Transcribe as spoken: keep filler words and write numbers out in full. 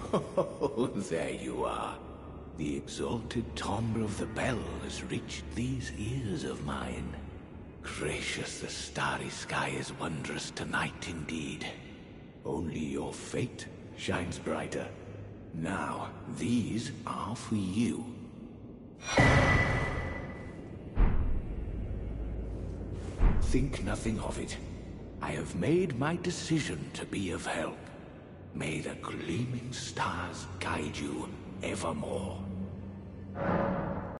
Oh, there you are. The exalted timbre of the bell has reached these ears of mine. Gracious, the starry sky is wondrous tonight indeed. Only your fate shines brighter. Now, these are for you. Think nothing of it. I have made my decision to be of help. May the gleaming stars guide you evermore.